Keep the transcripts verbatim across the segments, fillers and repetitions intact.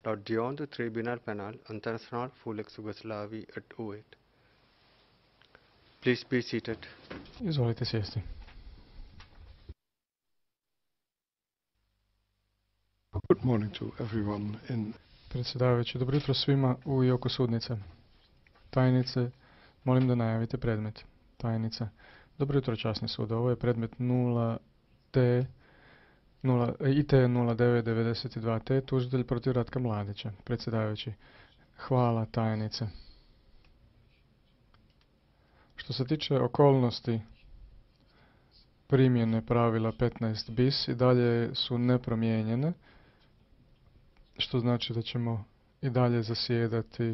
Audion Tribunal Penal International Fulek Yugoslavi at uvjet. Please be seated. Izvolite sjesti. Good morning to everyone in... Predsjedavajući, dobro jutro svima u i oko sudnice. Tajnice, molim da najavite predmet. Tajnica, dobro jutro časni sud. Ovo je predmet nula T I T nula devet devedeset dva T, tužitelj protiv Ratka Mladića. Predsjedavajući, hvala tajnice. Što se tiče okolnosti primjene pravila petnaest bis i dalje su nepromijenjene, što znači da ćemo i dalje zasjedati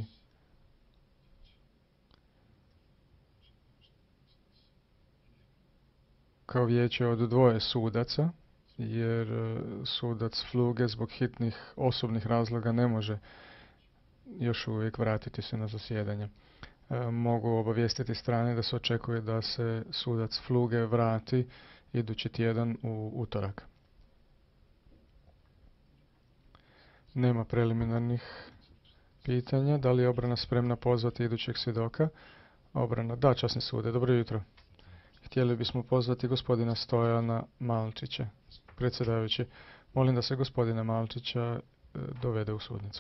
kao vijeće od dvoje sudaca, jer sudac Fluge zbog hitnih osobnih razloga ne može još uvijek vratiti se na zasjedanje. Mogu obavijestiti strane da se očekuje da se sudac Fluge vrati idući tjedan u utorak. Nema preliminarnih pitanja. Da li je obrana spremna pozvati idućeg svjedoka? Obrana, da, časni sude, dobro jutro. Htjeli bismo pozvati gospodina Stojana Malčića. Predsjedavajući, molim da se gospodina Malčića dovede u sudnicu.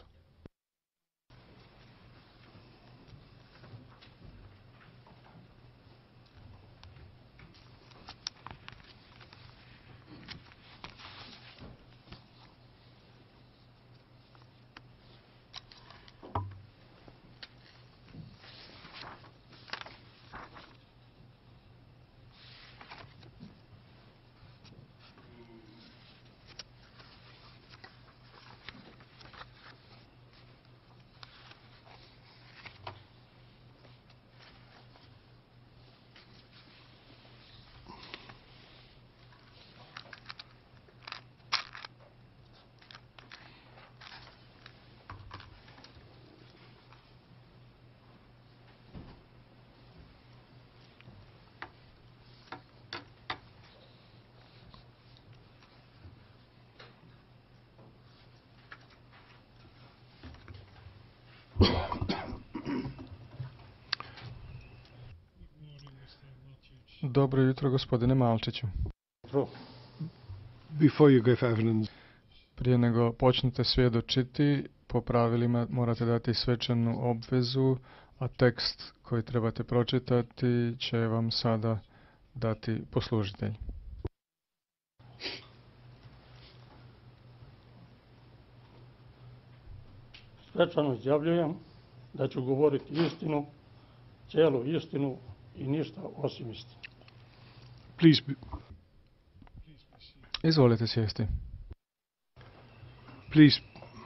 Dobro jutro, gospodine Malčiću. Before you give evidence, Prije nego počnete svjedočiti, po pravilima morate dati svečanu obvezu, a tekst koji trebate pročitati će vam sada dati poslužitelj. Svečano izjavljujem da ću govoriti istinu, cijelu istinu i ništa osim istine. please be, Izvolite sjesti. please,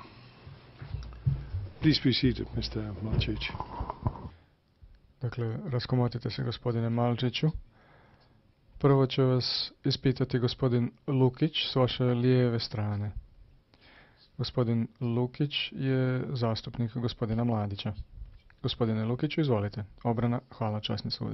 please be seated, mister Malčić. Dakle, raskomotite se, gospodine Malčiću. Prvo će vas ispitati gospodin Lukić s vaše lijeve strane. Gospodin Lukić je zastupnik gospodina Mladića. Gospodine Lukiću, izvolite. Obrana, hvala, časni sude.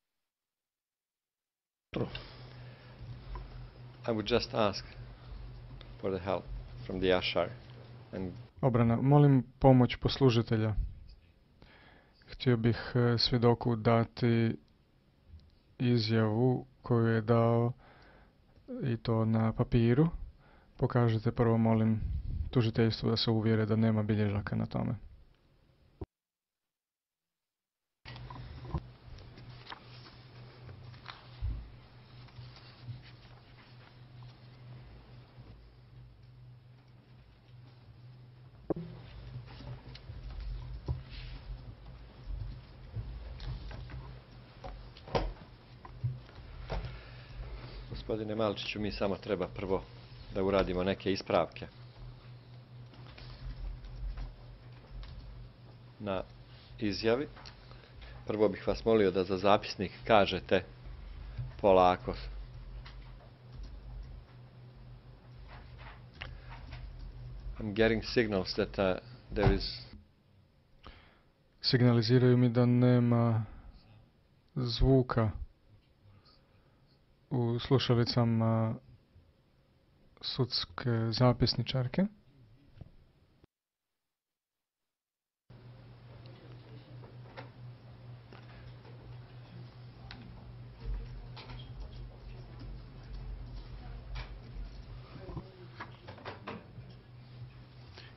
I would just ask for the help from the Ashar. And Obrana, molim pomoć poslužitelja. Htio bih e, svjedoku dati izjavu koju je dao i to na papiru. Pokažite prvo, molim, tužiteljstvu da se uvjere da nema bilježaka na tome. gospodine Malčiću, mi samo treba prvo da uradimo neke ispravke na izjavi. Prvo bih vas molio da za zapisnik kažete polako. I'm getting signals that uh, there is... Signaliziraju mi da nema zvuka u slušalicama sudske zapisničarke.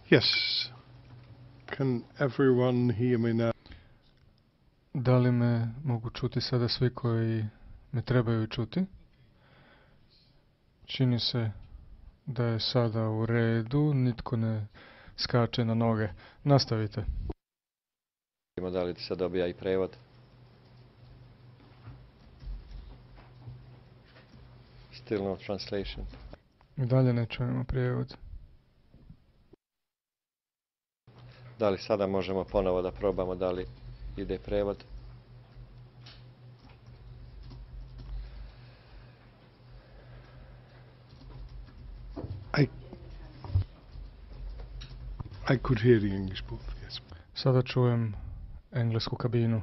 Yes. Can everyone hear me now? Da li me mogu čuti sada svi koji me trebaju čuti? Čini se da je sada u redu, nitko ne skače na noge. Nastavite. Vidimo da li ti se dobija i prevod. Still no translation. I dalje ne čujemo prijevod. Da li sada možemo ponovo da probamo da li ide prevod? I I could hear the English booth, yes. Sada čujem englesku kabinu.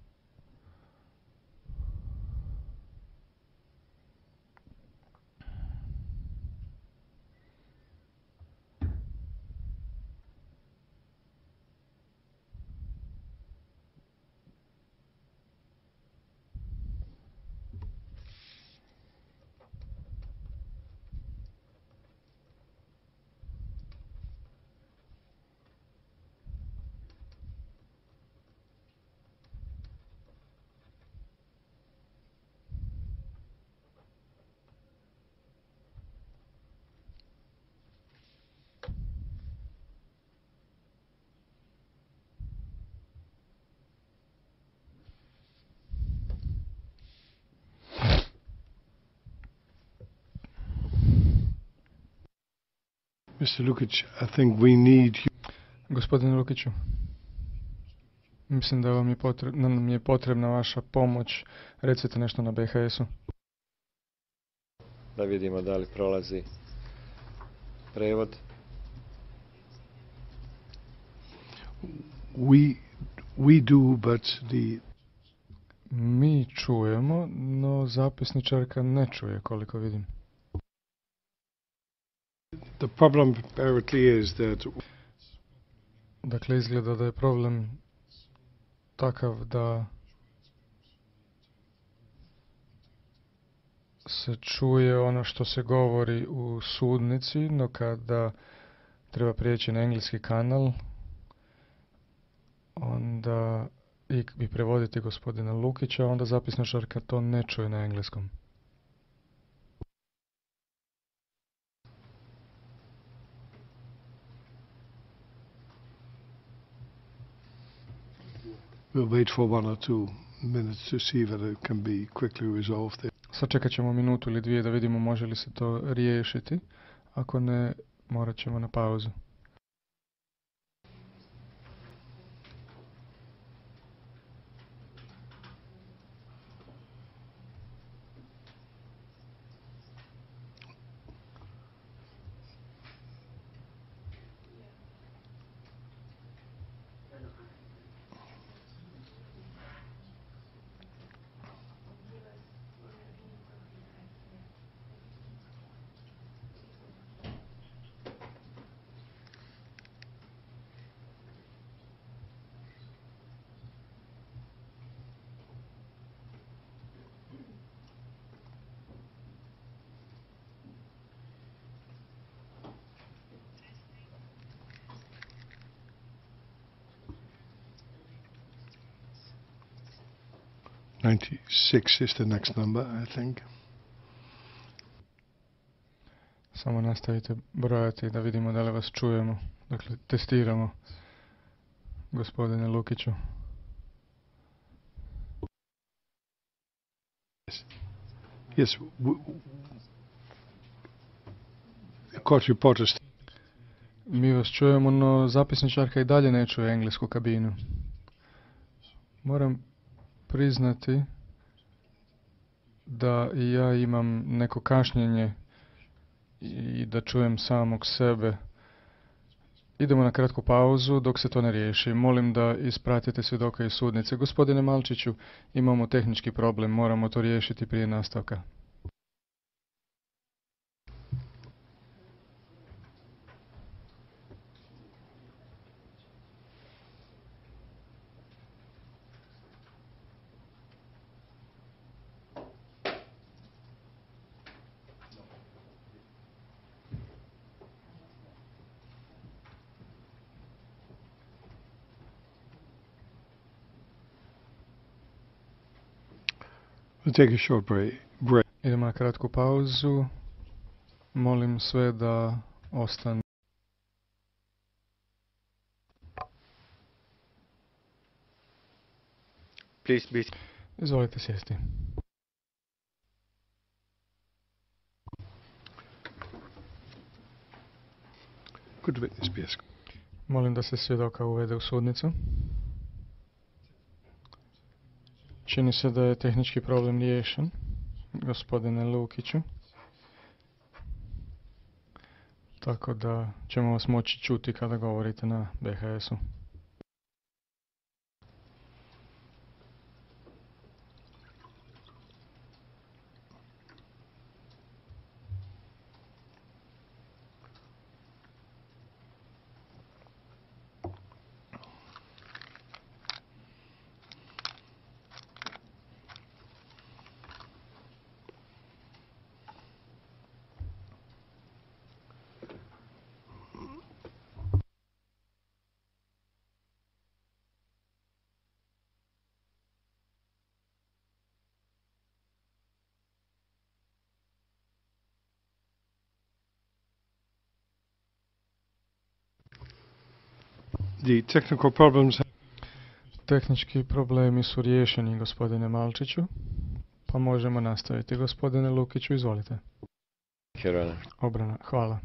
Mister Lukic, I think we need you. Gospodine Lukiću, mislim da vam je potrebna, nam je potrebna vaša pomoć. Recite nešto na B H S-u. Da vidimo da li prolazi prevod. We we do, but the Mi čujemo, no zapisničarka ne čuje, koliko vidim. the problem apparently is that Dakle, izgleda da je problem takav da se čuje ono što se govori u sudnici, no kada treba prijeći na engleski kanal, onda i, i prevoditi gospodina Lukića, onda zapisničarka to ne čuje na engleskom. we'll wait for one or two minutes to see whether it can be quickly resolved. Sačekat ćemo minutu ili dvije da vidimo može li se to riješiti. Ako ne, morat ćemo na pauzu. ninety-six is the next number, I think. Samo nastavite brojati da vidimo da li vas čujemo. Dakle, testiramo gospodine Lukiću. Yes, w- w- the court reporters. Mi vas čujemo, no zapisničarka i dalje ne čuje englesku kabinu. Moram priznati da i ja imam neko kašnjenje i da čujem samog sebe. Idemo na kratku pauzu dok se to ne riješi. Molim da ispratite svjedoka iz sudnice. Gospodine Malčiću, imamo tehnički problem, moramo to riješiti prije nastavka. We'll take a short break. break. Idemo na kratku pauzu. Molim sve da ostanu. Please be Izvolite sjesti. Could the witness be escorted? Molim da se svjedoka uvede u sudnicu. Čini se da je tehnički problem riješen, gospodine Lukiću. Tako da ćemo vas moći čuti kada govorite na B H S-u. The technical problems. Tehnički problemi su riješeni, gospodine Malčiću. Pa možemo nastaviti. Gospodine Lukiću, izvolite. Herona. Obrana, hvala.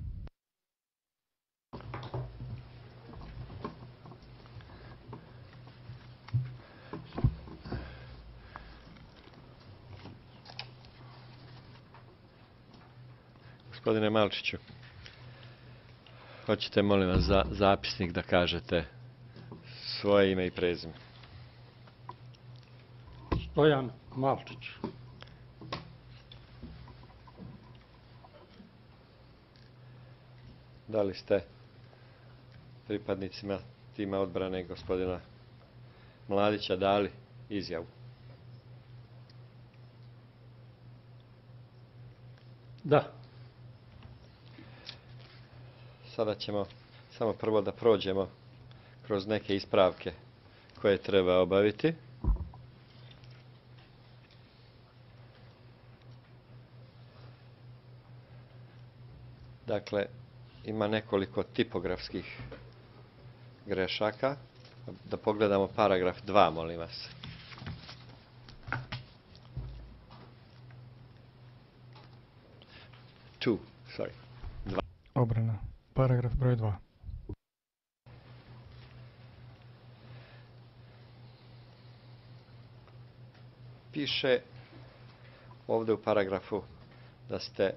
Gospodine Malčiću, hoćete molim vas za zapisnik da kažete svoje ime i prezime. Stojan Malčić. Da li ste pripadnicima tima odbrane gospodina Mladića dali izjavu? Da. Sada ćemo samo prvo da prođemo kroz neke ispravke koje treba obaviti. Dakle, ima nekoliko tipografskih grešaka. Da pogledamo paragraf dva, molim vas. Two, sorry. Dva. Obrana. Paragraf broj dva. Piše ovdje u paragrafu da ste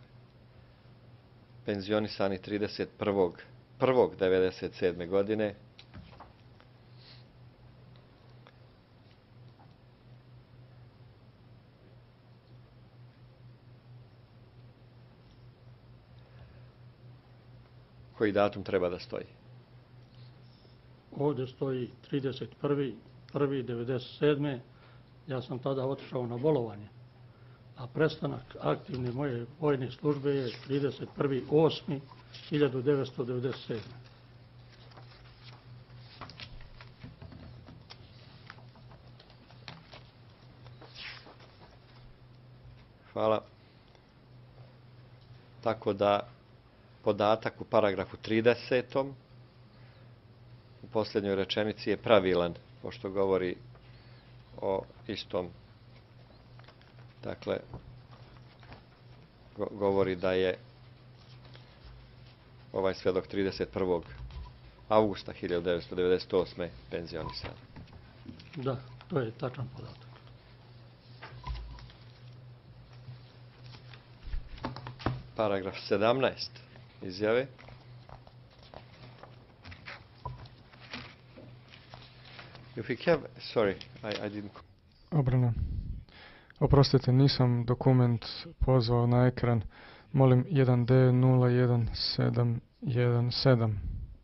penzionisani trideset prvog prvog devedeset sedme godine. Koji datum treba da stoji? Ovdje stoji trideset prvi prvi devedeset sedme. Ja sam tada otišao na bolovanje. A prestanak aktivne moje vojne službe je trideset prvi osmi hiljadu devetsto devedeset sedme. Hvala. Tako da podatak u paragrafu tridesetom u posljednjoj rečenici je pravilan, pošto govori o istom. Dakle, go govori da je ovaj svjedok trideset prvog avgusta hiljadu devetsto devedeset osme penzionisan. Da, to je tačan podatak. Paragraf sedamnaest izjave. If we have, sorry, I, I didn't... Obrana. Oprostite, nisam dokument pozvao na ekran. Molim jedan D nula jedan sedam jedan sedam.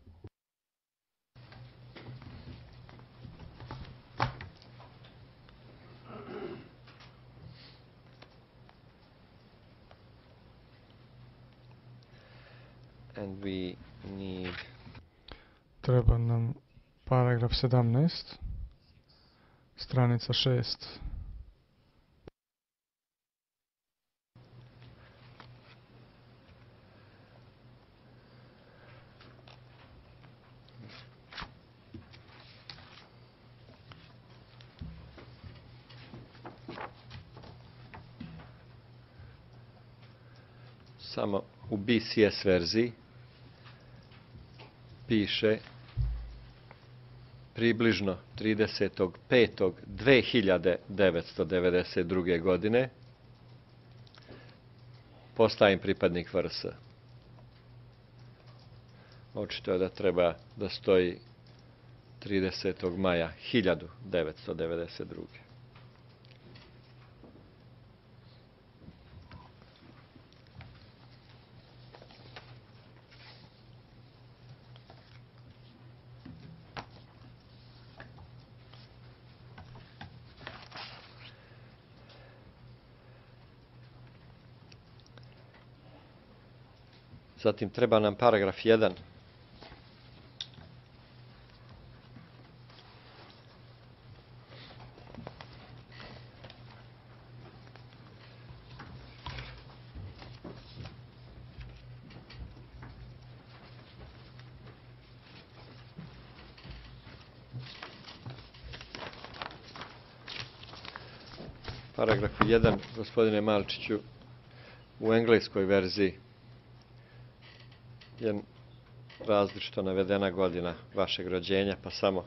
And we need... Treba nam paragraf sedamnaest, stranica šest. samo u B C S verziji piše približno tridesetog petog dve hiljade devetsto devedeset druge. godine postajem pripadnik V R S. Očito je da treba da stoji tridesetog maja hiljadu devetsto devedeset druge. Zatim treba nam paragraf jedan. Paragrafu jedan, gospodine Malčiću, u engleskoj verziji je različito navedena godina vašeg rođenja, pa samo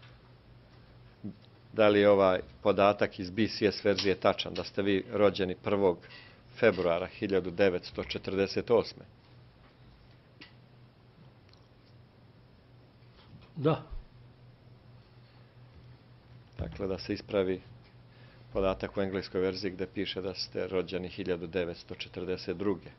da li je ovaj podatak iz B C S verzije tačan, da ste vi rođeni prvog februara hiljadu devetsto četrdeset osme. Da, Dakle, da se ispravi podatak u engleskoj verziji gde piše da ste rođeni hiljadu devetsto četrdeset druge.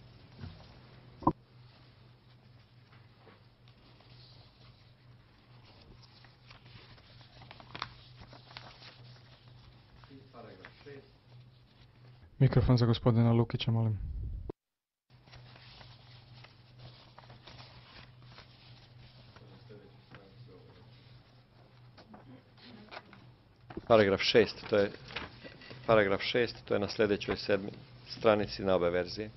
Mikrofon za gospodina Lukića, molim. Paragraf šest, to je paragraf šest, to je na sljedećoj sedmi stranici na obe verzije.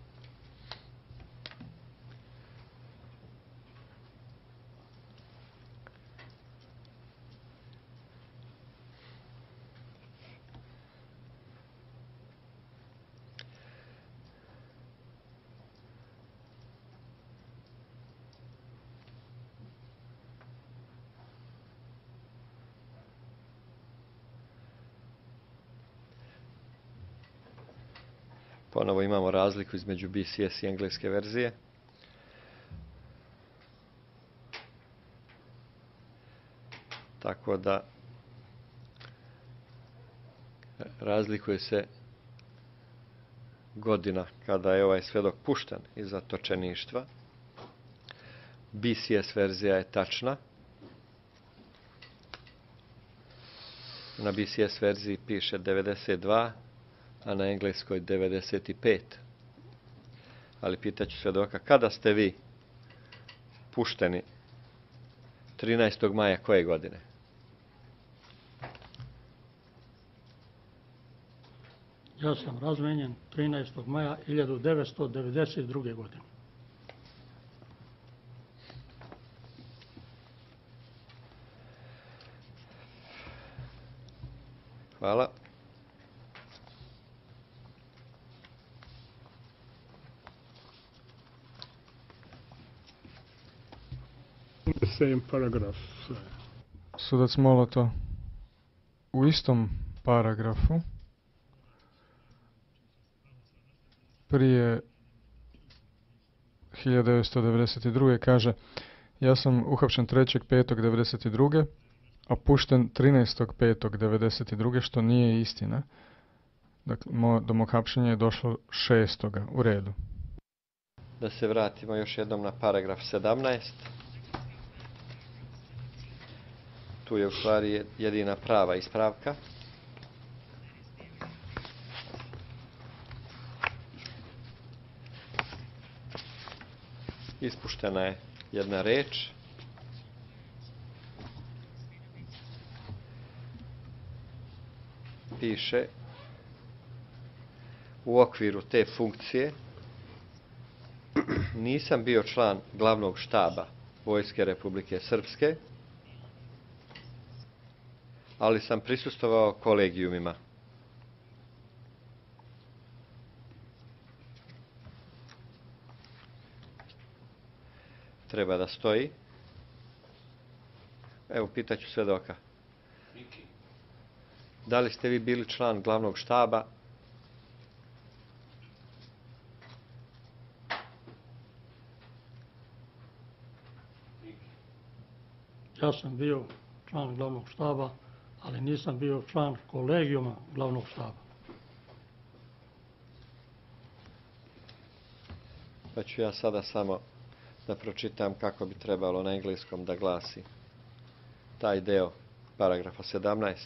Ponovo imamo razliku između B C S i engleske verzije. Tako da razlikuje se godina kada je ovaj svedok pušten iz zatočeništva. B C S verzija je tačna. Na B C S verziji piše devedeset dva, a na engleskoj devedeset pet. Ali pitaću svedoka, kada ste vi pušteni trinaestog maja koje godine? ja sam razmenjen trinaestog maja hiljadu devetsto devedeset druge. godine. Hvala. The same paragraph. uh, Sudac Moloto, u istom paragrafu prije hiljadu devetsto devedeset druge. kaže: ja sam uhapšen trećeg petog devedeset druge. a pušten trinaestog petog devedeset druge. što nije istina. Dakle, mo, do mog hapšenja je došlo šestoga. U redu. Da se vratimo još jednom na paragraf sedamnaest. Tu je u stvari jedina prava ispravka. Ispuštena je jedna reč. Piše u okviru te funkcije nisam bio član glavnog štaba Vojske Republike Srpske, ali sam prisustvovao kolegijumima. treba da stoji. Evo, pitaću svedoka. Da li ste vi bili član glavnog štaba? Ja sam bio član glavnog štaba, ali nisam bio član kolegijuma glavnog štaba. Pa ću ja sada samo da pročitam kako bi trebalo na engleskom da glasi taj deo paragrafa sedamnaest.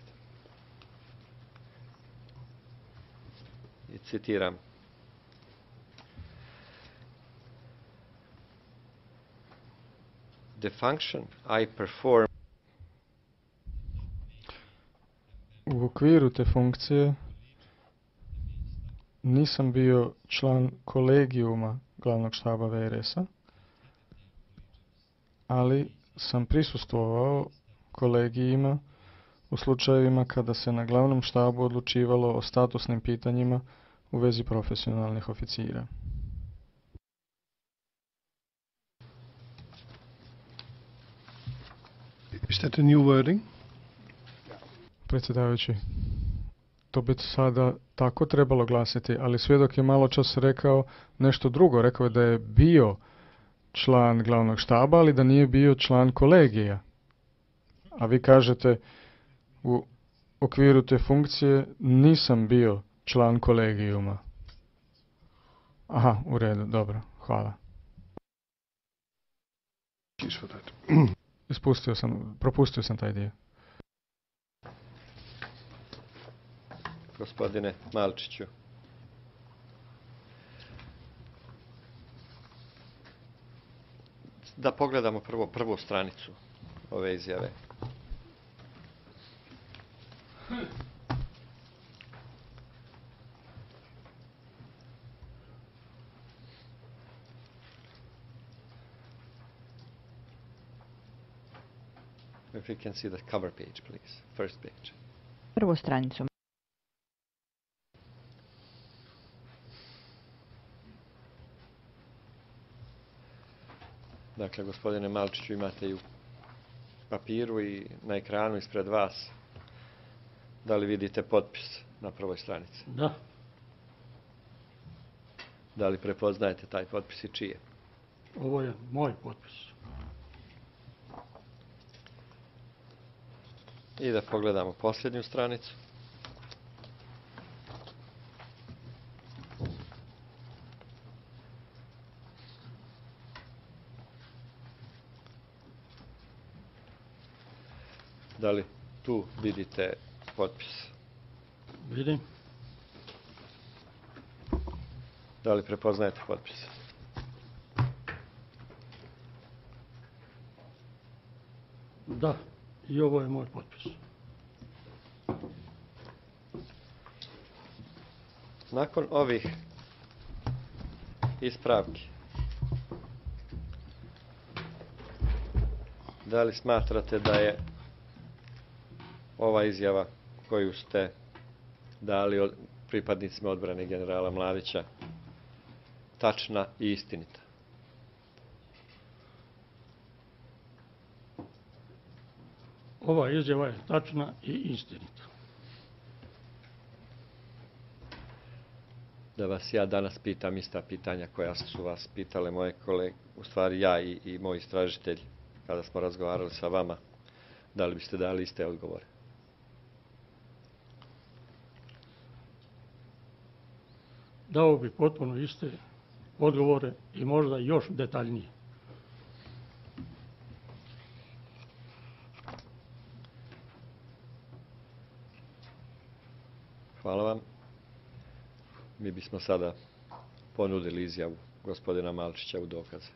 I citiram. The function I perform U okviru te funkcije nisam bio član kolegijuma glavnog štaba V R S-a, ali sam prisustvovao kolegijima u slučajevima kada se na glavnom štabu odlučivalo o statusnim pitanjima u vezi profesionalnih oficira. Is that a new wording? Predsjedavajući, to bi sada tako trebalo glasiti, ali svjedok je malo čas rekao nešto drugo. Rekao je da je bio član glavnog štaba, ali da nije bio član kolegija. A vi kažete u okviru te funkcije nisam bio član kolegijuma. Aha, u redu, dobro, hvala. Excuse for that. Ispustio sam, propustio sam taj dio. Gospodine Malčiću. Da pogledamo prvo prvu stranicu ove izjave. If we can see the cover page, please. First page. Prvu stranicu. Dakle, gospodine Malčiću, imate i u papiru i na ekranu ispred vas. Da li vidite potpis na prvoj stranici? Da, Da li prepoznajete taj potpis i čije? ovo je moj potpis. I da pogledamo posljednju stranicu. Da li tu vidite potpis? Vidim, Da li prepoznajete potpis? da, i ovo je moj potpis. Nakon ovih ispravki, da li smatrate da je ova izjava koju ste dali od pripadnicima odbrane generala Mladića tačna i istinita? Ova izjava je tačna i istinita. Da vas ja danas pitam ista pitanja koja su vas pitale moje kolege, u stvari ja i, i moj istražitelj, kada smo razgovarali sa vama, da li biste dali iste odgovore? Dao bi potpuno iste odgovore i možda još detaljnije. Hvala vam. Mi bismo sada ponudili izjavu gospodina Malčića u dokaze.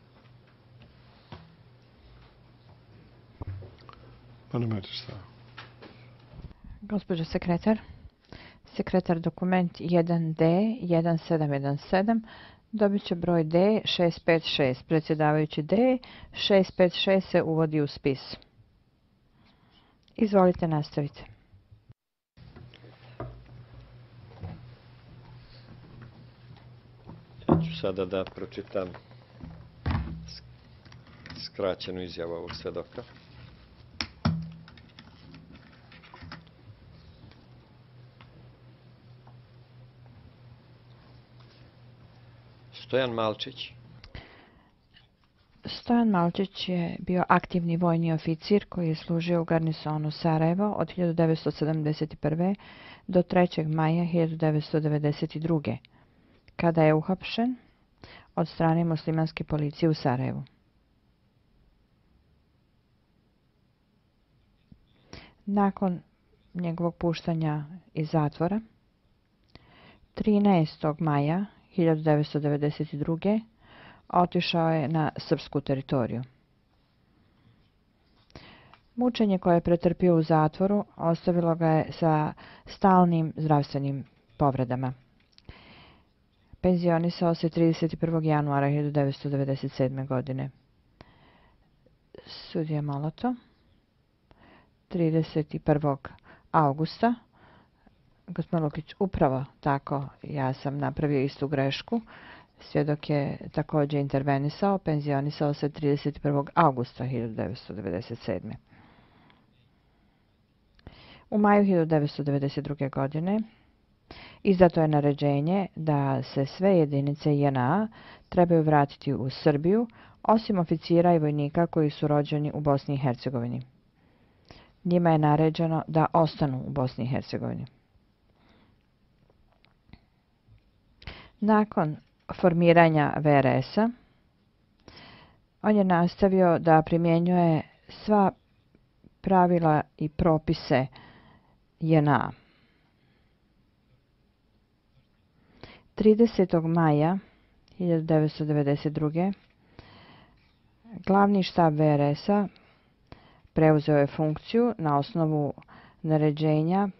Pane Magister. Gospođo sekretar, sekretar dokument jedan D jedan sedam jedan sedam dobit će broj D šest pet šest. Predsjedavajući D šest pet šest se uvodi u spis. Izvolite, nastavite. Ja ću sada da pročitam skraćenu izjavu ovog svedoka. Stojan Malčić. Stojan Malčić je bio aktivni vojni oficir koji je služio u garnisonu Sarajevo od hiljadu devetsto sedamdeset prve. do trećeg maja hiljadu devetsto devedeset druge. kada je uhapšen od strane muslimanske policije u Sarajevu. Nakon njegovog puštanja iz zatvora, trinaestog maja hiljadu devetsto devedeset druge. otišao je na srpsku teritoriju. Mučenje koje je pretrpio u zatvoru ostavilo ga je sa stalnim zdravstvenim povredama. Penzionisao se trideset prvog januara hiljadu devetsto devedeset sedme. godine. Sudija Moloto, trideset prvog augusta. Gospodin Lukić, upravo tako, ja sam napravio istu grešku. Svjedok je također intervenisao, penzionisao se trideset prvog augusta hiljadu devetsto devedeset sedme. U maju hiljadu devetsto devedeset druge. godine izdato je naređenje da se sve jedinice J N A trebaju vratiti u Srbiju, osim oficira i vojnika koji su rođeni u Bosni i Hercegovini. Njima je naređeno da ostanu u Bosni i Hercegovini. Nakon formiranja V R S-a, on je nastavio da primjenjuje sva pravila i propise J N A. tridesetog maja hiljadu devetsto devedeset druge. glavni štab V R S-a preuzeo je funkciju na osnovu naređenja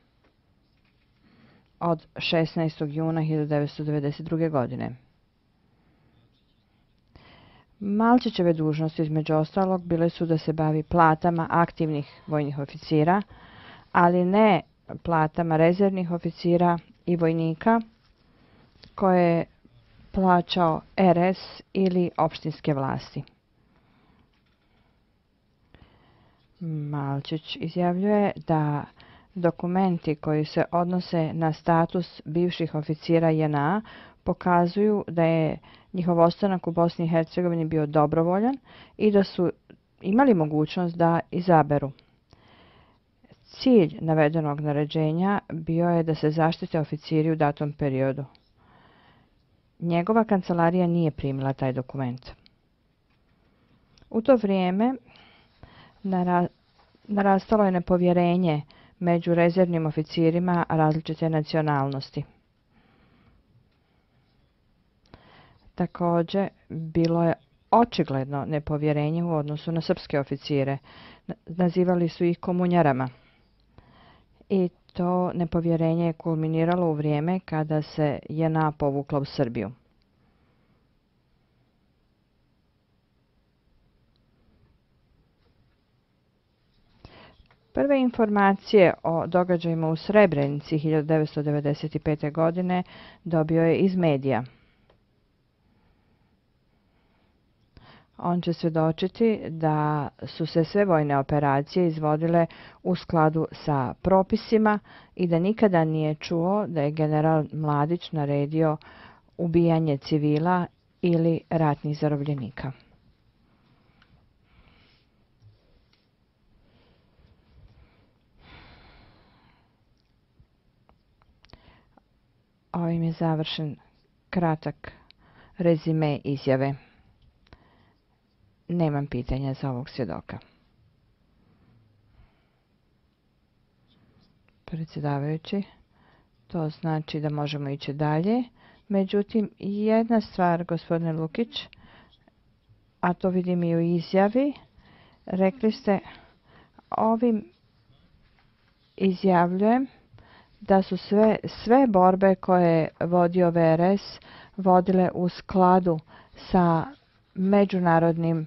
od šesnaestog juna hiljadu devetsto devedeset druge. godine. Malčićeve dužnosti, između ostalog, bile su da se bavi platama aktivnih vojnih oficira, ali ne platama rezervnih oficira i vojnika koje je plaćao R S ili opštinske vlasti. Malčić izjavljuje da dokumenti koji se odnose na status bivših oficira J N A pokazuju da je njihov ostanak u Bosni i Hercegovini bio dobrovoljan i da su imali mogućnost da izaberu. Cilj navedenog naređenja bio je da se zaštite oficiri u datom periodu. Njegova kancelarija nije primila taj dokument. U to vrijeme nara- narastalo je nepovjerenje među rezervnim oficirima različite nacionalnosti. Također, bilo je očigledno nepovjerenje u odnosu na srpske oficire. Nazivali su ih komunjarama. I to nepovjerenje je kulminiralo u vrijeme kada se J N A povukla u Srbiju. Prve informacije o događajima u Srebrenici hiljadu devetsto devedeset pete. godine dobio je iz medija. On će svjedočiti da su se sve vojne operacije izvodile u skladu sa propisima i da nikada nije čuo da je general Mladić naredio ubijanje civila ili ratnih zarobljenika. Ovim je završen kratak rezime izjave. Nemam pitanja za ovog svjedoka. Predsjedavajući, to znači da možemo ići dalje. Međutim, jedna stvar, gospodine Lukić, a to vidim i u izjavi, rekli ste, ovim izjavljujem da su sve, sve borbe koje je vodio V R S vodile u skladu sa međunarodnim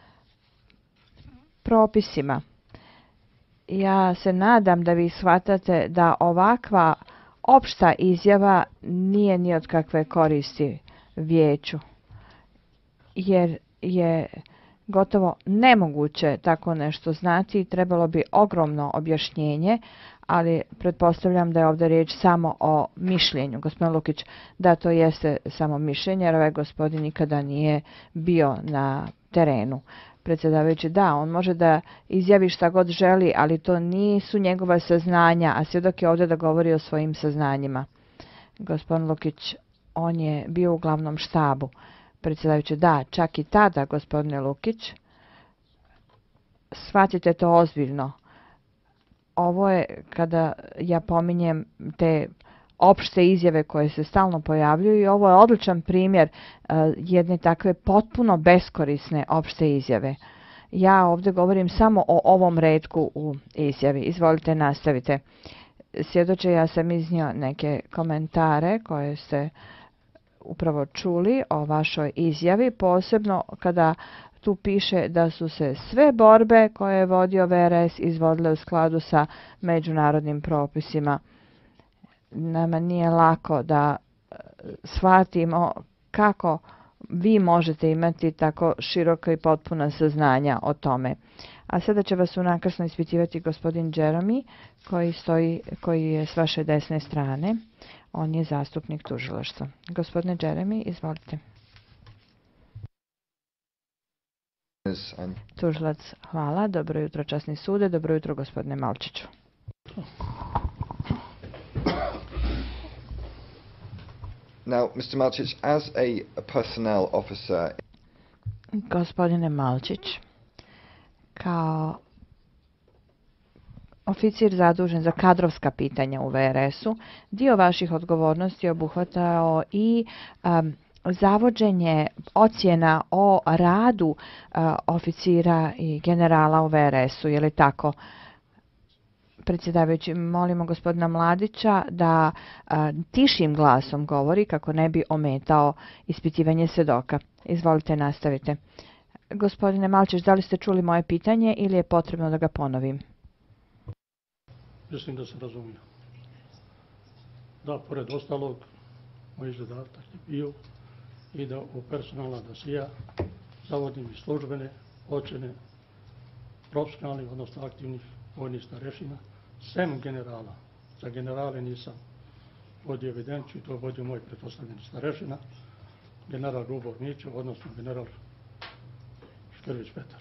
propisima. Ja se nadam da vi shvatate da ovakva opšta izjava nije ni od kakve koristi vijeću, jer je gotovo nemoguće tako nešto znati i trebalo bi ogromno objašnjenje, ali pretpostavljam da je ovdje riječ samo o mišljenju. Gospodin Lukić, da, to jeste samo mišljenje, jer ovaj gospodin nikada nije bio na terenu. Predsjedavajući, da, on može da izjavi šta god želi, ali to nisu njegova saznanja, a svjedok je ovdje da govori o svojim saznanjima. Gospodin Lukić, on je bio u glavnom štabu. Predsjedavajući, da, čak i tada, gospodine Lukić, shvatite to ozbiljno. Ovo je kada ja pominjem te opšte izjave koje se stalno pojavljuju i ovo je odličan primjer uh, jedne takve potpuno beskorisne opšte izjave. Ja ovdje govorim samo o ovom retku u izjavi. Izvolite, nastavite. Svjedoče, ja sam iznio neke komentare koje ste upravo čuli o vašoj izjavi, posebno kada tu piše da su se sve borbe koje je vodio V R S izvodile u skladu sa međunarodnim propisima. Nama nije lako da shvatimo kako vi možete imati tako široka i potpuna saznanja o tome. A sada će vas unakrsno ispitivati gospodin Jeremy, koji stoji, koji je s vaše desne strane. On je zastupnik tužilaštva. Gospodine Jeremy, izvolite. Tužilac, hvala. Dobro jutro, časni sude. Dobro jutro, gospodine Malčiću. Now, mister Malčić, as a personnel officer... Gospodine Malčić, kao oficir zadužen za kadrovska pitanja u V R S-u, dio vaših odgovornosti obuhvatao i um, zavođenje ocjena o radu uh, oficira i generala u V R S-u, je li tako? Predsjedavajući, molimo gospodina Mladića da a, tišim glasom govori kako ne bi ometao ispitivanje svjedoka. Izvolite, nastavite. Gospodine Malčić, da li ste čuli moje pitanje ili je potrebno da ga ponovim? Mislim da se razumio. Da, pored ostalog, moj zadatak je bio i da u personalna dosija zavodim i službene ocjene profesionalnih, odnosno aktivnih vojnih starešina, sem generala. Za generale nisam vodio evidenciju, to je vodio moj pretpostavljeni starešina, general Lubor Mićo, odnosno general Škrvić Petar.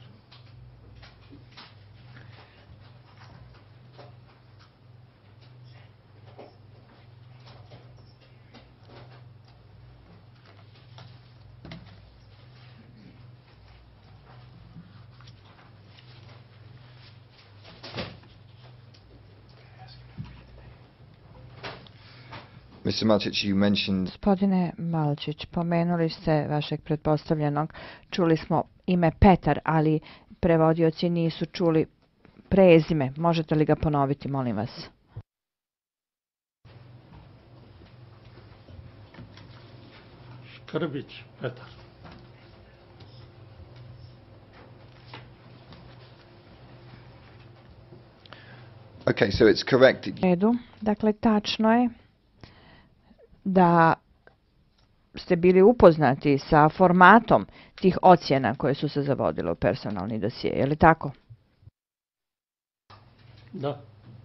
mister Malčić, you mentioned... Gospodine Malčić, pomenuli ste vašeg pretpostavljenog. Čuli smo ime Petar, ali prevodioci nisu čuli prezime. Možete li ga ponoviti, molim vas? Škrbić Petar. Okay, so it's correct. Redu. Dakle, tačno je da ste bili upoznati sa formatom tih ocjena koje su se zavodile u personalni dosije. Je li tako? Da.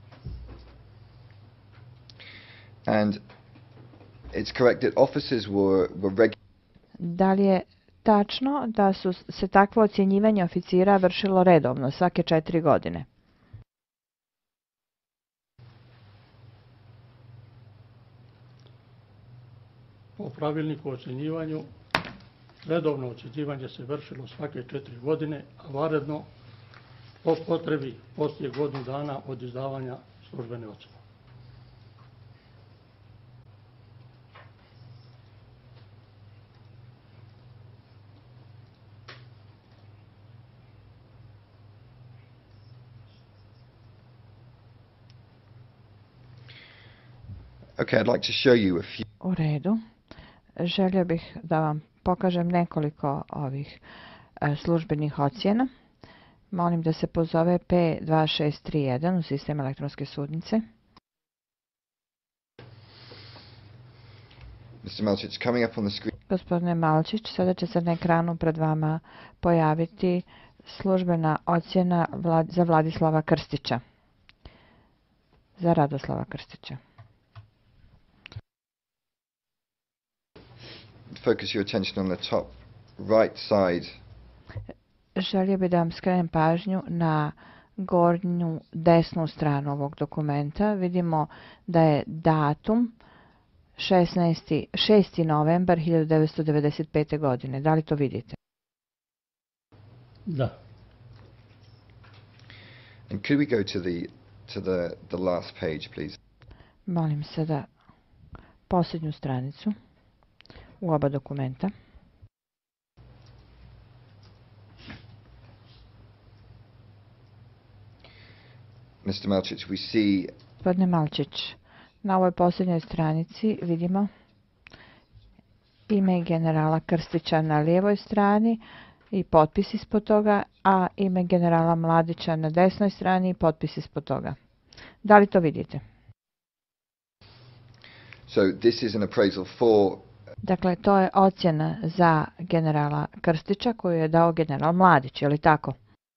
And it's correct that officers were, were regular. Da li je tačno da su se takvo ocjenjivanje oficira vršilo redovno svake četiri godine? Po pravilniku o ocjenjivanju, redovno ocjenjivanje se vršilo svake četiri godine, a vanredno po potrebi poslije godinu dana od izdavanja službene ocjene. Okay, I'd like to show you a few. U redu. Želio bih da vam pokažem nekoliko ovih e, službenih ocjena. Molim da se pozove P dva šest tri jedan u sistem elektronske sudnice. Mister Malčić, coming up on the screen. Gospodine Malčić, sada će se na ekranu pred vama pojaviti službena ocjena Vlad, za Vladislava Krstića. Za Radoslava Krstića. Focus your attention on the top right side. Želio bih da vam skrenem pažnju na gornju desnu stranu ovog dokumenta. Vidimo da je datum šesti novembar hiljadu devetsto devedeset pete. godine. Da li to vidite? Da. And could we go to the to the the last page, please? Molim sada posljednju stranicu u oba dokumenta. Mister Malčić, we see. Gospodine Malčić, na ovoj posljednjoj stranici vidimo ime generala Krstića na lijevoj strani i potpis ispod toga, a ime generala Mladića na desnoj strani i potpis ispod toga. Da li to vidite? So this is an appraisal for. Dakle, to je ocjena za generala Krstića koju je dao general Mladić, je li tako?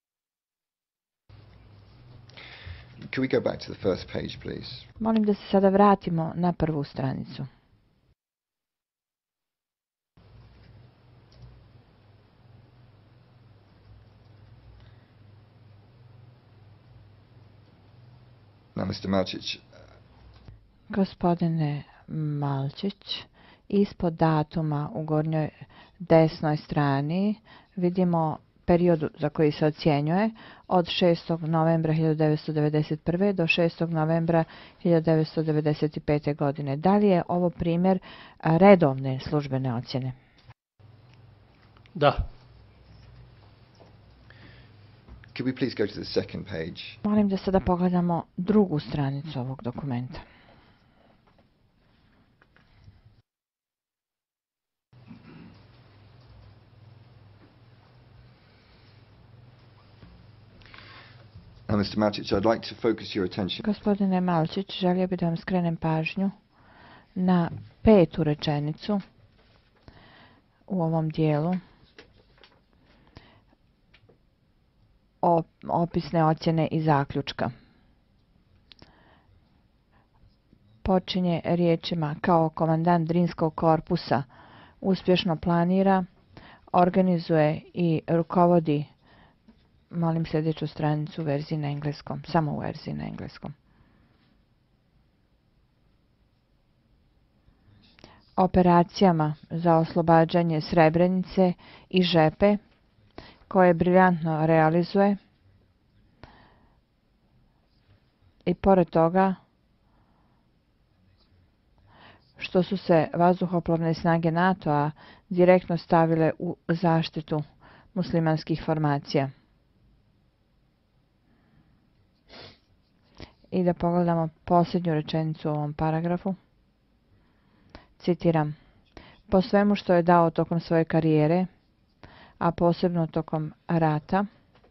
Can we go back to the first page, please? Molim da se sada vratimo na prvu stranicu. Now, Mister Malčić. Gospodine Malčić, ispod datuma u gornjoj desnoj strani vidimo periodu za koji se ocjenjuje od šestog novembra hiljadu devetsto devedeset prve. do šestog novembra hiljadu devetsto devedeset pete. godine. Da li je ovo primjer redovne službene ocjene? Da. Could we please go to the second page? Molim da sada pogledamo drugu stranicu ovog dokumenta. Now, Mister Malčić, I'd like to focus your attention. Gospodine Malčić, želio bih da vam skrenem pažnju na petu rečenicu u ovom dijelu opisne ocjene i zaključka. Počinje riječima: kao komandant Drinskog korpusa uspješno planira, organizuje i rukovodi. Molim sljedeću stranicu u verziji na engleskom, samo u verziji na engleskom. Operacijama za oslobađanje Srebrenice i Žepe, koje briljantno realizuje, i pored toga što su se vazduhoplovne snage NATO-a direktno stavile u zaštitu muslimanskih formacija. I da pogledamo posljednju rečenicu u ovom paragrafu. Citiram: po svemu što je dao tokom svoje karijere, a posebno tokom rata,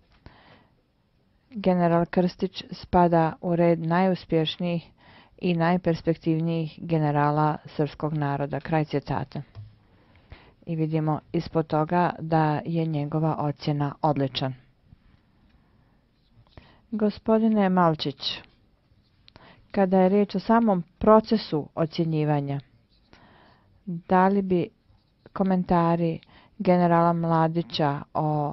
general Krstić spada u red najuspješnijih i najperspektivnijih generala srpskog naroda. Kraj citata. I vidimo ispod toga da je njegova ocjena odličan. Gospodine Malčić, kada je riječ o samom procesu ocjenjivanja, da li bi komentari generala Mladića o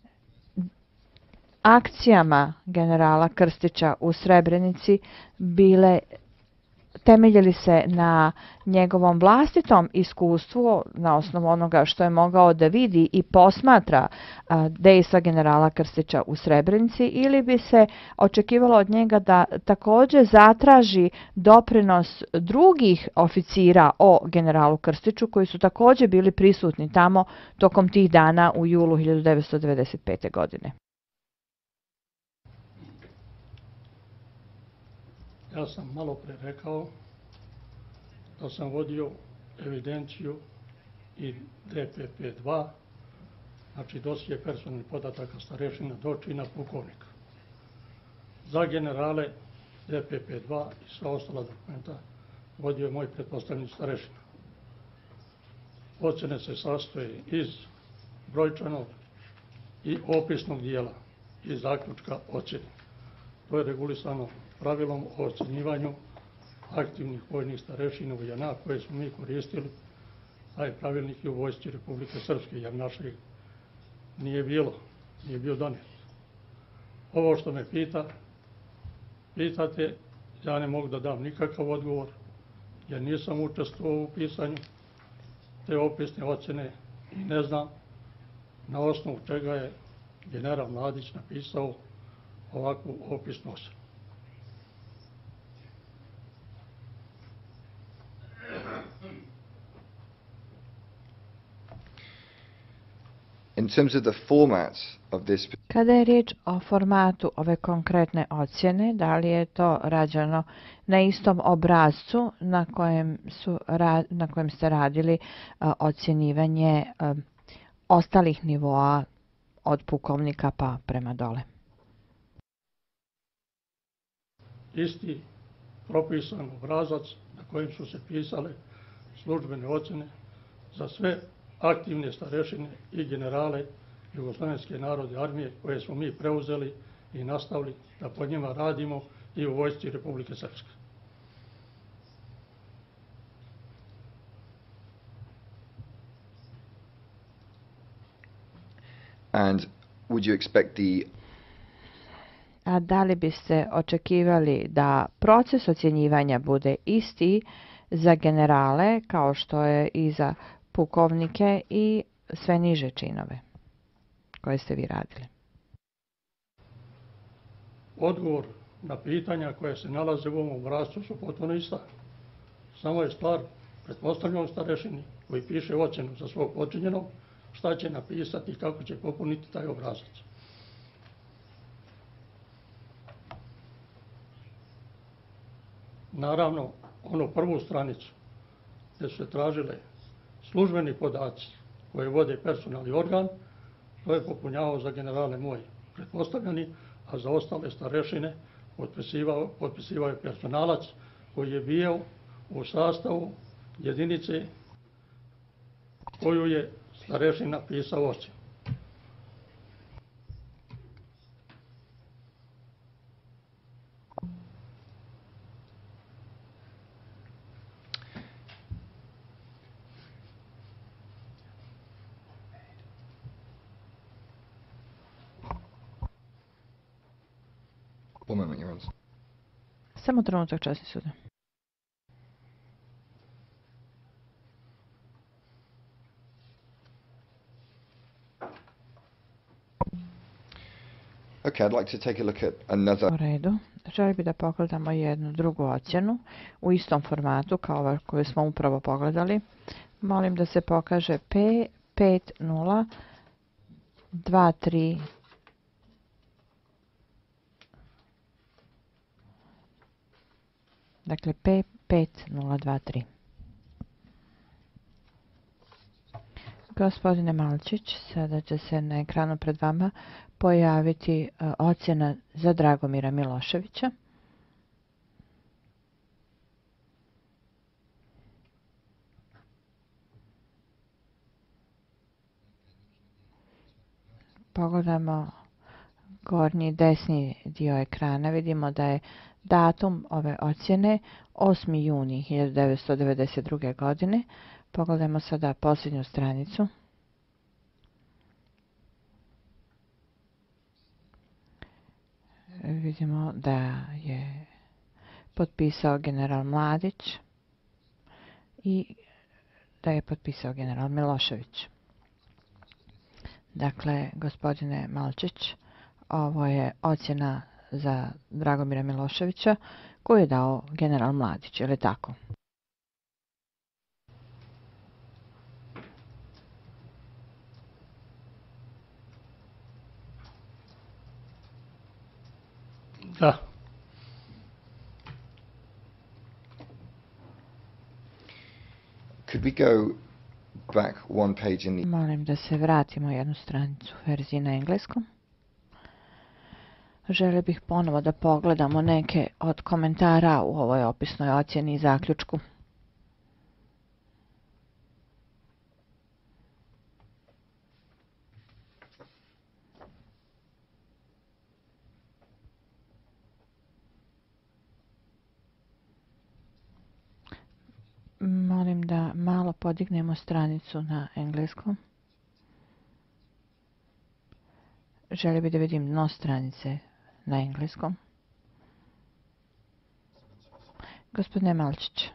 akcijama generala Krstića u Srebrenici bile temeljili se na njegovom vlastitom iskustvu, na osnovu onoga što je mogao da vidi i posmatra dejstva generala Krstića u Srebrenici, ili bi se očekivalo od njega da također zatraži doprinos drugih oficira o generalu Krstiću koji su također bili prisutni tamo tokom tih dana u julu hiljadu devetsto devedeset pete. godine. Ja sam malo pre rekao da sam vodio evidenciju i D P P dva, znači dosije personalnih podataka starešina, dočina, pukovnika. Za generale D P P dva i sva ostala dokumenta vodio je moj pretpostavljeni starešina. ocjene se sastoje iz brojčanog i opisnog dijela i zaključka ocjene. To je regulisano pravilom o ocjenjivanju aktivnih vojnih starešina u J N A koje smo mi koristili, taj pravilnik i u Vojsci Republike Srpske, jer našeg nije bilo, nije bio donet. Ovo što me pita, pitate, ja ne mogu da dam nikakav odgovor, jer nisam učestvovao u pisanju te opisne ocjene i ne znam na osnovu čega je general Mladić napisao ovakvu opisnu ocjenu. In terms of the formats of this, Kada je riječ o formatu ove konkretne ocjene, da li je to rađeno na istom obrazcu na kojem, su, na kojem ste radili uh, ocjenjivanje uh, ostalih nivoa od pukovnika pa prema dole? Isti propisan obrazac na kojem su se pisale službene ocjene za sve aktivne starešine i generale Jugoslovenske narodne armije koje smo mi preuzeli i nastavili da po njima radimo i u Vojsci Republike Srpske. and would you expect the A da li biste očekivali da proces ocjenjivanja bude isti za generale kao što je i za pukovnike i sve niže činove koje ste vi radili? Odgovor na pitanja koje se nalaze u ovom obrazcu su potpuno ista. Samo je stvar pretpostavljenog starešini koji piše ocjenu za svog počinjenog, šta će napisati i kako će popuniti taj obrazac. Naravno, onu prvu stranicu gdje su se tražile službeni podaci koje vode personalni organ, to je popunjavao za generale moj pretpostavljeni, a za ostale starešine potpisivao, potpisivao je personalac koji je bio u sastavu jedinice koju je starešin napisao ocjenu. One moment, Your Honor. Samo trenutak, časni sude. Okay, I'd like to take a look at another. U redu. Želim bi da pogledamo jednu drugu ocjenu u istom formatu kao ova koju smo upravo pogledali. Molim da se pokaže P pet nula dva tri dakle P pet nula dva tri. Gospodine Malčić, sada će se na ekranu pred vama pojaviti uh, ocjena za Dragomira Miloševića. Pogledamo gornji desni dio ekrana, vidimo da je datum ove ocjene osmi juni hiljadu devetsto devedeset druge. godine. Pogledajmo sada posljednju stranicu. Vidimo da je potpisao general Mladić i da je potpisao general Milošević. Dakle, gospodine Malčić, ovo je ocjena za Dragomira Miloševića koju je dao general Mladić, je li tako? Da. Could we go back one page in the... Molim da se vratimo jednu stranicu verziji na engleskom. Želio bih ponovo da pogledamo neke od komentara u ovoj opisnoj ocjeni i zaključku. Molim da malo podignemo stranicu na engleskom. Želio bih da vidim dno stranice na engleskom. Gospodine Malčić.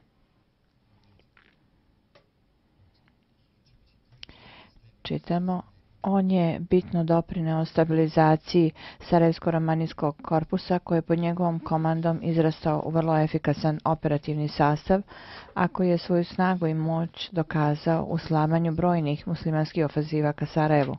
Čitamo. On je bitno doprineo stabilizaciji Sarajevsko-romanijskog korpusa koji je pod njegovom komandom izrastao u vrlo efikasan operativni sastav, a koji je svoju snagu i moć dokazao u slamanju brojnih muslimanskih ofanziva ka Sarajevu.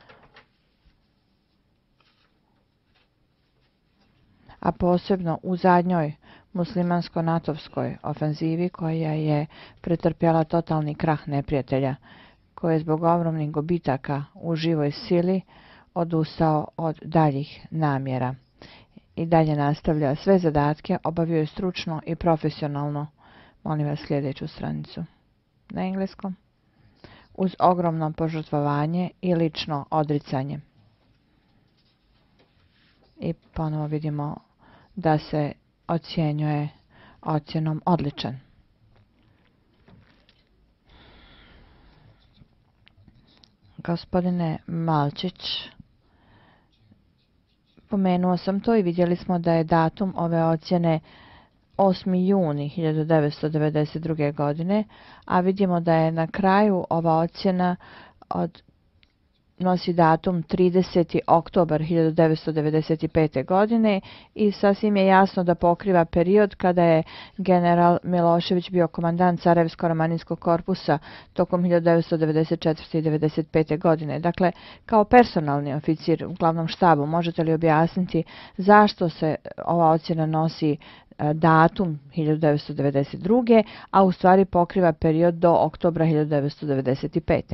A posebno u zadnjoj muslimansko-natovskoj ofenzivi koja je pretrpjela totalni krah neprijatelja, koji je zbog ogromnih gubitaka u živoj sili odustao od daljih namjera. I dalje nastavlja sve zadatke, obavio je stručno i profesionalno. Molim vas sljedeću stranicu na engleskom. Uz ogromno požrtvovanje i lično odricanje. I ponovo vidimo da se ocjenjuje ocjenom odličan. Gospodine Malčić, pomenuo sam to i vidjeli smo da je datum ove ocjene osmi juni hiljadu devetsto devedeset druge. godine, a vidimo da je na kraju ova ocjena od nosi datum trideseti oktobar hiljadu devetsto devedeset pete. godine i sasvim je jasno da pokriva period kada je general Milošević bio komandant Sarajevsko-romanijskog korpusa tokom hiljadu devetsto devedeset četvrte. i devedeset pete. godine. Dakle, kao personalni oficir u glavnom štabu, možete li objasniti zašto se ova ocjena nosi datum hiljadu devetsto devedeset druge. a u stvari pokriva period do oktobra hiljadu devetsto devedeset pete.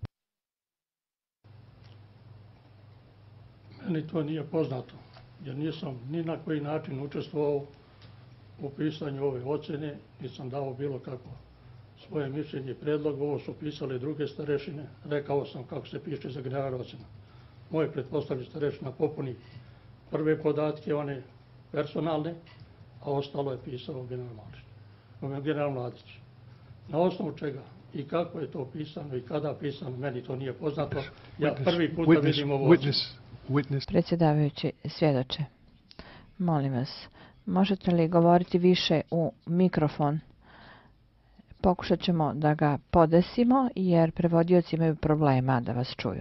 Meni to nije poznato, jer nisam ni na koji način učestvovao u pisanju ove ocjene, nisam dao bilo kako svoje mišljenje i predlog, ovo su pisali druge starešine, rekao sam kako se piše za generalna ocjena. Moj pretpostavljeni starešina popuni prve podatke, one personalne, a ostalo je pisao general Mladić. General Mladić. Na osnovu čega i kako je to pisano i kada pisano, meni to nije poznato. Ja prvi puta Witness, vidim ovo ocjenu. witness, witness. Predsjedavajući svjedoče, molim vas, možete li govoriti više u mikrofon? Pokušat ćemo da ga podesimo, jer prevodioci imaju problema da vas čuju.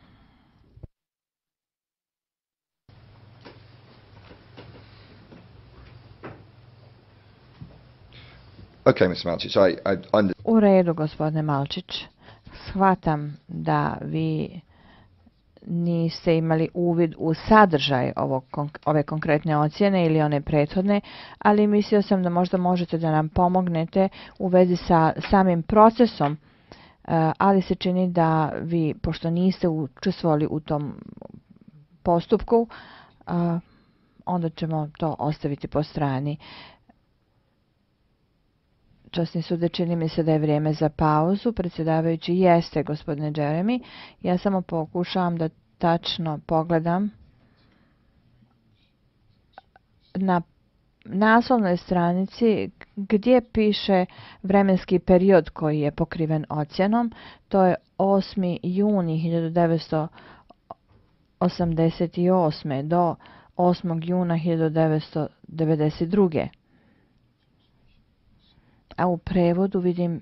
Okay, mister Malčić, I, I under- U redu, gospodine Malčić. Shvatam da vi niste imali uvid u sadržaj ovog, ove konkretne ocjene ili one prethodne, ali mislio sam da možda možete da nam pomognete u vezi sa samim procesom, ali se čini da vi, pošto niste učestvovali u tom postupku, onda ćemo to ostaviti po strani. Časni sude, čini mi se da je vrijeme za pauzu. Predsjedavajući jeste, gospodine Jeremy. Ja samo pokušavam da tačno pogledam na naslovnoj stranici gdje piše vremenski period koji je pokriven ocjenom. To je osmi juni hiljadu devetsto osamdeset osme. do osmog juna hiljadu devetsto devedeset druge. A u prevodu vidim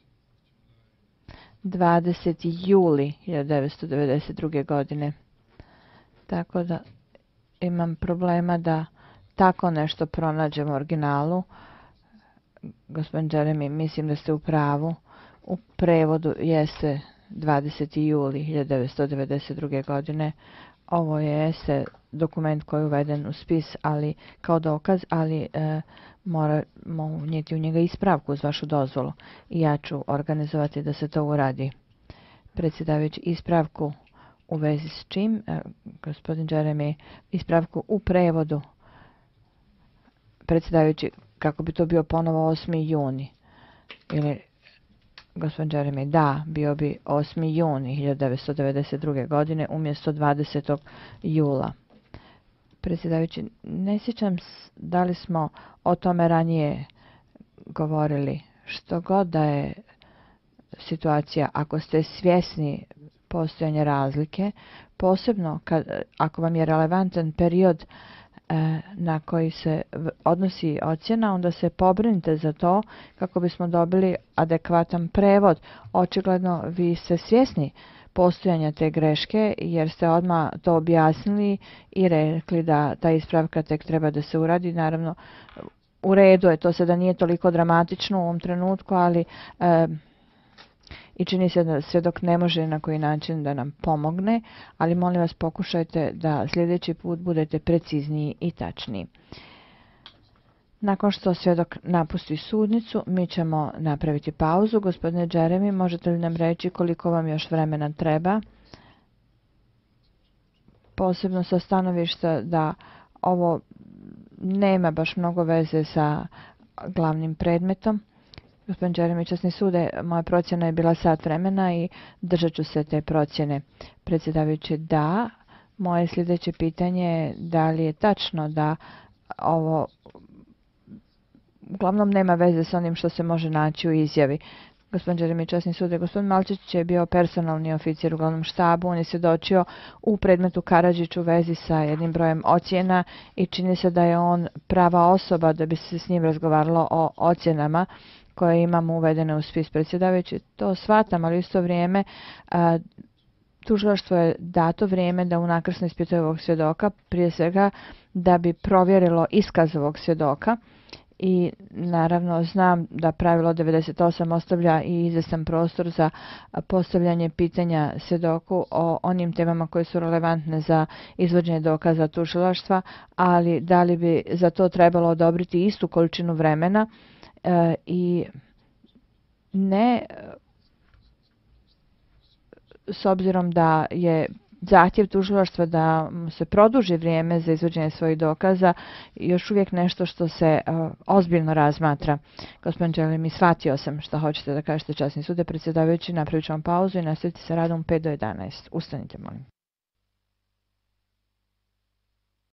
dvadeseti juli hiljadu devetsto devedeset druge. godine. Tako da imam problema da tako nešto pronađem u originalu. Gospodin Jeremy, mislim da ste u pravu. U prevodu jeste dvadeseti juli hiljadu devetsto devedeset druge. godine. Ovo jeste dokument koji je uveden u spis, ali kao dokaz, ali e, moramo unijeti u njega ispravku uz vašu dozvolu i ja ću organizovati da se to uradi. Predsjedavajući, ispravku u vezi s čim, e, gospodin Jeremy, ispravku u prevodu. Predsjedavajući, kako bi to bio ponovo osmi juni. Ili, gospodin Jeremy, da, bio bi osmi juni hiljadu devetsto devedeset druge. godine umjesto dvadesetog jula. Predsjedavajući, ne sjećam da li smo o tome ranije govorili. što god da je situacija, ako ste svjesni postojanja razlike, posebno kad, ako vam je relevantan period e, na koji se odnosi ocjena, onda se pobrinite za to kako bismo dobili adekvatan prevod. Očigledno vi ste svjesni postojanja te greške jer ste odmah to objasnili i rekli da ta ispravka tek treba da se uradi. Naravno, u redu je, to sada nije toliko dramatično u ovom trenutku, ali e, i čini se da svjedok ne može na koji način da nam pomogne, ali molim vas pokušajte da sljedeći put budete precizniji i tačniji. Nakon što svjedok napusti sudnicu, mi ćemo napraviti pauzu. Gospodine Jeremy, možete li nam reći koliko vam još vremena treba? Posebno sa stanovišta da ovo nema baš mnogo veze sa glavnim predmetom. Gospodin Jeremy, časni sude, moja procjena je bila sat vremena i držat ću se te procjene. Predsjedavajući, da. Moje sljedeće pitanje je da li je tačno da ovo uglavnom nema veze s onim što se može naći u izjavi. Gospodin Jeremy, časni sude, gospodin Malčić je bio personalni oficir u glavnom štabu, on je svjedočio u predmetu Karadžić u vezi sa jednim brojem ocjena i čini se da je on prava osoba da bi se s njim razgovaralo o ocjenama koje imamo uvedene u spis. Predsjedavajući, to shvatam, ali u isto vrijeme a, tužilaštvo je dato vrijeme da unakrsno ispituje ovog svjedoka, prije svega da bi provjerilo iskaz ovog svjedoka. I naravno znam da pravilo devedeset osam ostavlja i izvestan prostor za postavljanje pitanja svjedoku o onim temama koje su relevantne za izvođenje dokaza tužilaštva, ali da li bi za to trebalo odobriti istu količinu vremena e, i ne s obzirom da je zahtjev tužilaštva da se produži vrijeme za izvođenje svojih dokaza još uvijek nešto što se uh, ozbiljno razmatra. Gospodin Jeremy, shvatio sam što hoćete da kažete, časni sude. Predsjedavajući, napravit ću vam pauzu i nastaviti sa radom pet do jedanaest. Ustanite, molim.